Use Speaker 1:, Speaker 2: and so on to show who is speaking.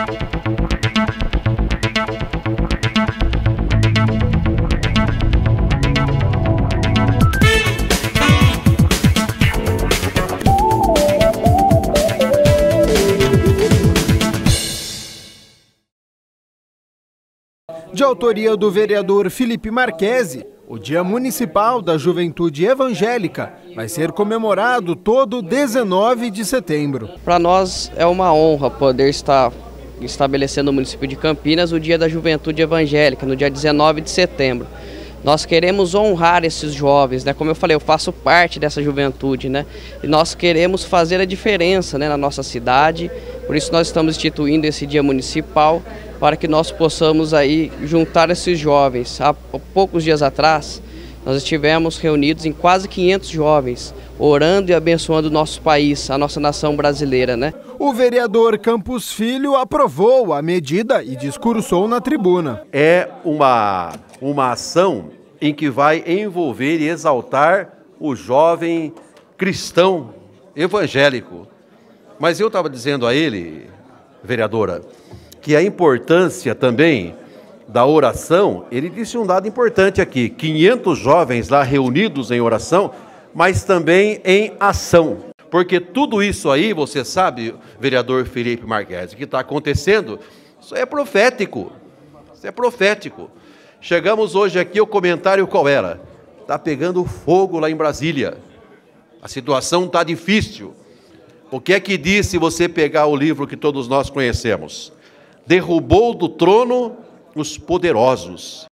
Speaker 1: De autoria do vereador Felipe Marquesi, o Dia Municipal da Juventude Evangélica vai ser comemorado todo 19 de setembro.
Speaker 2: Para nós é uma honra poder estar estabelecendo no município de Campinas o Dia da Juventude Evangélica, no dia 19 de setembro. Nós queremos honrar esses jovens, né? Como eu falei, eu faço parte dessa juventude, né? E nós queremos fazer a diferença, né, na nossa cidade. Por isso nós estamos instituindo esse dia municipal para que nós possamos aí juntar esses jovens. Há poucos dias atrás, nós estivemos reunidos em quase 500 jovens, orando e abençoando o nosso país, a nossa nação brasileira, né?
Speaker 1: O vereador Campos Filho aprovou a medida e discursou na tribuna.
Speaker 3: É uma ação em que vai envolver e exaltar o jovem cristão evangélico. Mas eu estava dizendo a ele, vereadora, que a importância também da oração, ele disse um dado importante aqui, 500 jovens lá reunidos em oração, mas também em ação. Porque tudo isso aí, você sabe, vereador Felipe Marquesi, que está acontecendo, isso é profético. Isso é profético. Chegamos hoje aqui, o comentário qual era? Está pegando fogo lá em Brasília. A situação está difícil. O que é que diz se você pegar o livro que todos nós conhecemos? Derrubou do trono os poderosos